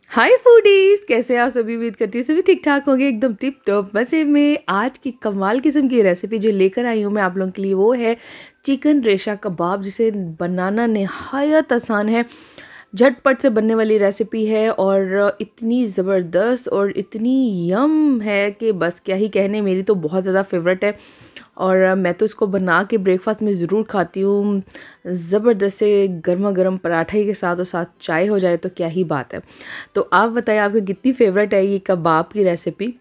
हाय foodies, कैसे आप सभी? उम्मीद करती हूँ सभी ठीक ठाक होंगे, एकदम टिप टॉप। वैसे मैं आज की कमाल किस्म की रेसिपी जो लेकर आई हूँ मैं आप लोगों के लिए, वो है चिकन रेशा कबाब, जिसे बनाना नहायत आसान है। झटपट से बनने वाली रेसिपी है और इतनी ज़बरदस्त और इतनी यम है कि बस क्या ही कहने। मेरी तो बहुत ज़्यादा फेवरेट है और मैं तो इसको बना के ब्रेकफास्ट में ज़रूर खाती हूँ। ज़बरदस्त से गर्मा गर्म पराठे के साथ और साथ चाय हो जाए तो क्या ही बात है। तो आप बताइए आपको कितनी फेवरेट है ये कबाब की रेसिपी।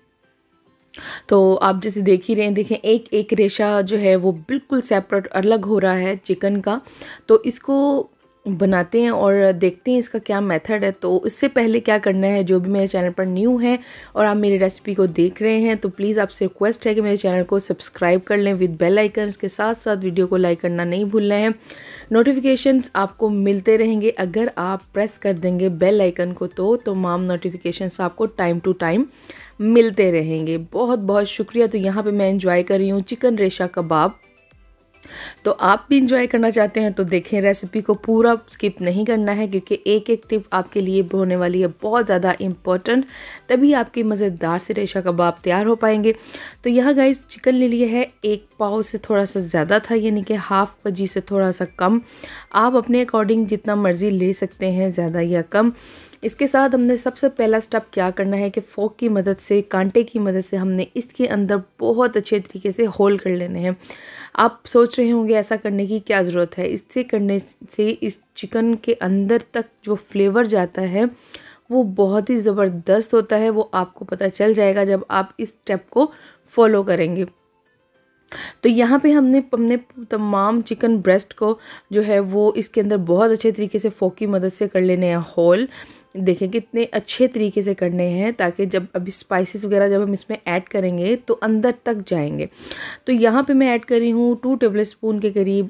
तो आप जैसे देख ही रहे हैं, देखें एक एक रेशा जो है वो बिल्कुल सेपरेट अलग हो रहा है चिकन का। तो इसको बनाते हैं और देखते हैं इसका क्या मेथड है। तो इससे पहले क्या करना है, जो भी मेरे चैनल पर न्यू है और आप मेरी रेसिपी को देख रहे हैं तो प्लीज़ आपसे रिक्वेस्ट है कि मेरे चैनल को सब्सक्राइब कर लें विद बेल आइकन। उसके साथ साथ वीडियो को लाइक करना नहीं भूलना है। नोटिफिकेशंस आपको मिलते रहेंगे अगर आप प्रेस कर देंगे बेल आइकन को, तो तमाम नोटिफिकेशंस आपको टाइम टू टाइम मिलते रहेंगे। बहुत बहुत शुक्रिया। तो यहाँ पे मैं एंजॉय कर रही हूँ चिकन रेशा कबाब। तो आप भी इंजॉय करना चाहते हैं तो देखें, रेसिपी को पूरा स्किप नहीं करना है क्योंकि एक एक टिप आपके लिए होने वाली है बहुत ज़्यादा इम्पोर्टेंट। तभी आपके मज़ेदार से रेशा कबाब तैयार हो पाएंगे। तो यहाँ गाइस चिकन ले लिया है, एक पाव से थोड़ा सा ज़्यादा था, यानी कि हाफ केजी से थोड़ा सा कम। आप अपने अकॉर्डिंग जितना मर्ज़ी ले सकते हैं, ज़्यादा या कम। इसके साथ हमने सबसे पहला स्टेप क्या करना है कि फोक की मदद से, कांटे की मदद से हमने इसके अंदर बहुत अच्छे तरीके से होल कर लेने हैं। आप सोच रहे होंगे ऐसा करने की क्या ज़रूरत है। इससे करने से इस चिकन के अंदर तक जो फ्लेवर जाता है वो बहुत ही ज़बरदस्त होता है। वो आपको पता चल जाएगा जब आप इस स्टेप को फॉलो करेंगे। तो यहाँ पे हमने तमाम चिकन ब्रेस्ट को जो है वो इसके अंदर बहुत अच्छे तरीके से फोक की मदद से कर लेने हैं होल। देखें कितने अच्छे तरीके से करने हैं ताकि जब अभी स्पाइसेस वगैरह जब हम इसमें ऐड करेंगे तो अंदर तक जाएंगे। तो यहाँ पे मैं ऐड कर रही हूँ 2 टेबलस्पून के करीब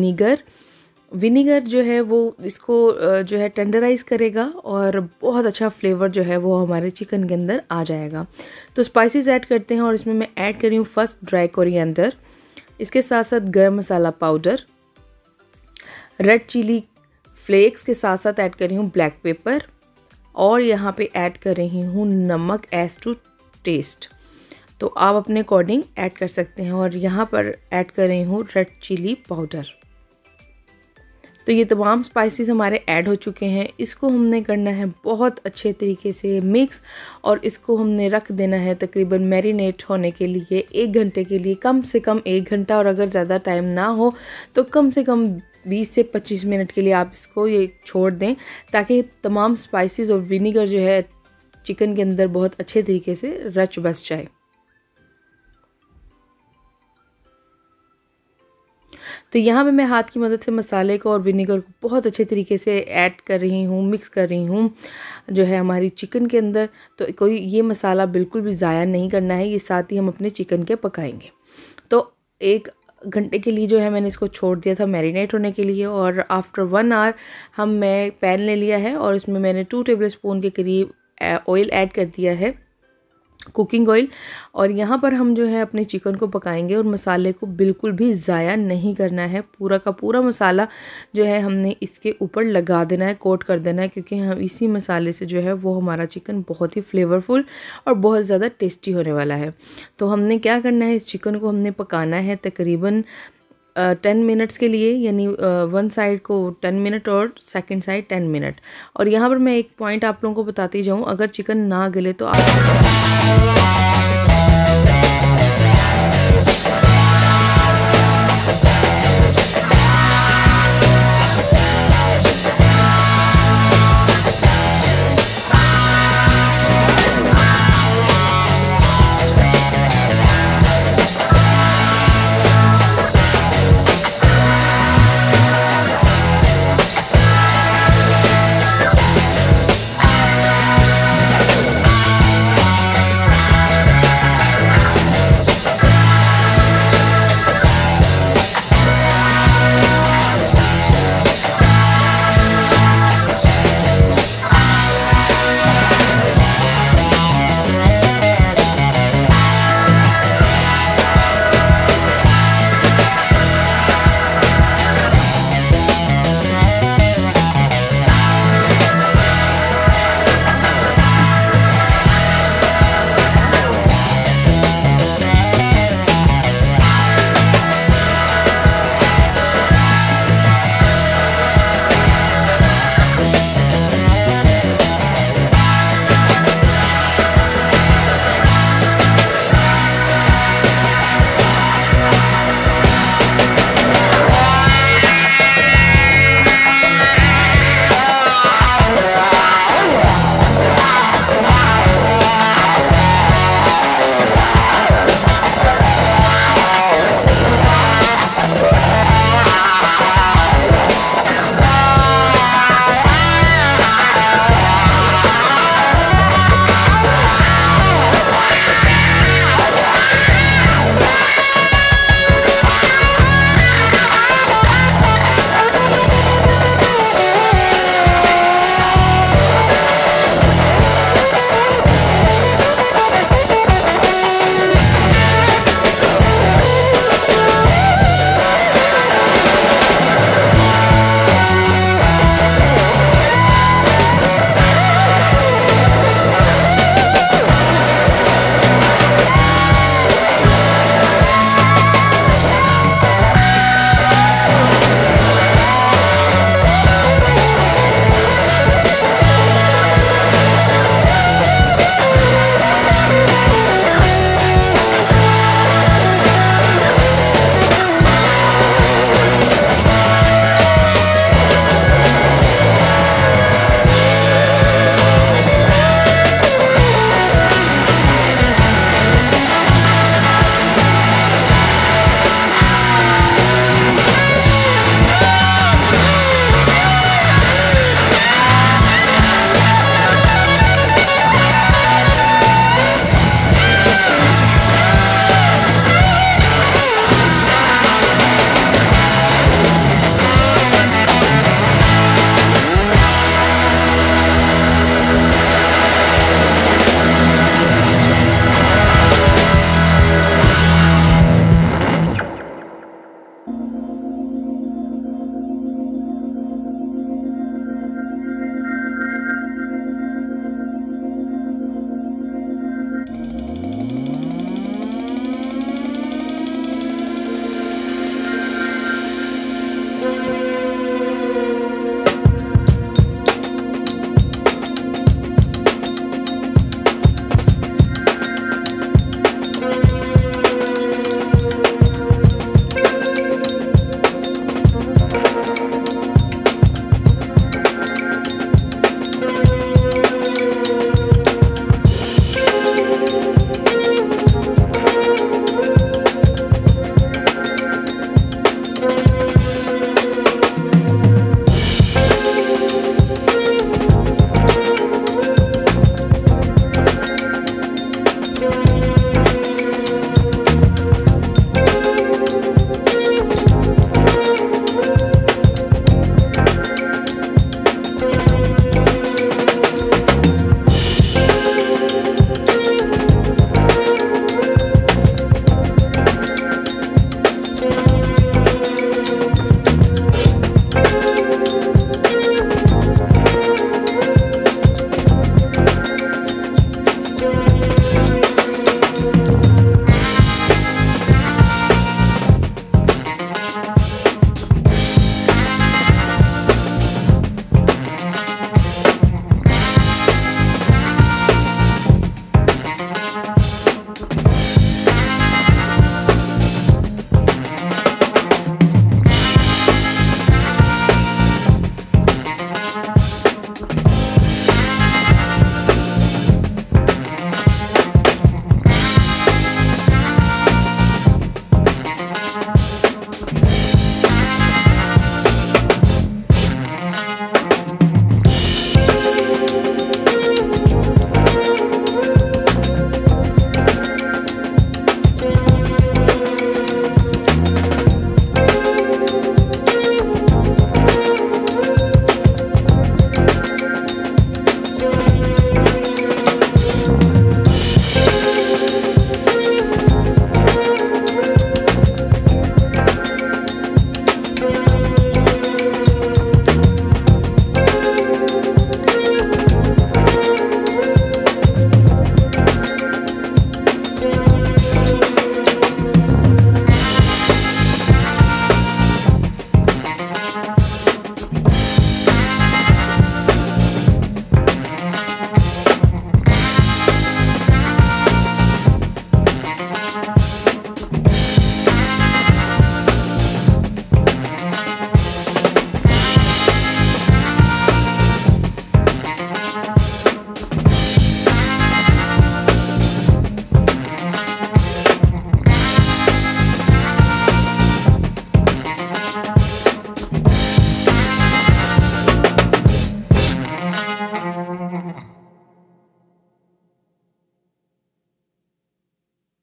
विनीगर जो है वो इसको जो है टेंडराइज़ करेगा और बहुत अच्छा फ्लेवर जो है वो हमारे चिकन के अंदर आ जाएगा। तो स्पाइसेस ऐड करते हैं और इसमें मैं ऐड कर रही हूँ फर्स्ट ड्राई कोरिएंडर, इसके साथ साथ garam masala powder, red chilli flakes के साथ साथ ऐड कर रही हूँ ब्लैक पेपर और यहाँ पे ऐड कर रही हूँ नमक एज टू टेस्ट। तो आप अपने अकॉर्डिंग ऐड कर सकते हैं। और यहाँ पर ऐड कर रही हूँ रेड चिली पाउडर। तो ये तमाम स्पाइसेस हमारे ऐड हो चुके हैं। इसको हमने करना है बहुत अच्छे तरीके से मिक्स और इसको हमने रख देना है तकरीबन मैरिनेट होने के लिए 1 घंटे के लिए, कम से कम 1 घंटा। और अगर ज़्यादा टाइम ना हो तो कम से कम 20 से 25 मिनट के लिए आप इसको ये छोड़ दें ताकि तमाम स्पाइसेस और विनीगर जो है चिकन के अंदर बहुत अच्छे तरीके से रच बस जाए। तो यहाँ पे मैं हाथ की मदद से मसाले को और विनेगर को बहुत अच्छे तरीके से ऐड कर रही हूँ, मिक्स कर रही हूँ जो है हमारी चिकन के अंदर। तो कोई ये मसाला बिल्कुल भी ज़ाया नहीं करना है, ये साथ ही हम अपने चिकन के पकाएंगे। तो 1 घंटे के लिए जो है मैंने इसको छोड़ दिया था मैरिनेट होने के लिए। और आफ्टर 1 आवर मैं पैन ले लिया है और इसमें मैंने 2 टेबलस्पून के करीब ऑयल ऐड कर दिया है, कुकिंग ऑयल। और यहाँ पर हम जो है अपने चिकन को पकाएंगे और मसाले को बिल्कुल भी ज़ाया नहीं करना है। पूरा का पूरा मसाला जो है हमने इसके ऊपर लगा देना है, कोट कर देना है, क्योंकि हम इसी मसाले से जो है वो हमारा चिकन बहुत ही फ्लेवरफुल और बहुत ज़्यादा टेस्टी होने वाला है। तो हमने क्या करना है, इस चिकन को हमने पकाना है तकरीबन 10 मिनट्स के लिए, यानी 1 साइड को 10 मिनट और सेकंड साइड 10 मिनट। और यहाँ पर मैं एक पॉइंट आप लोगों को बताती जाऊँ, अगर चिकन ना गले तो आप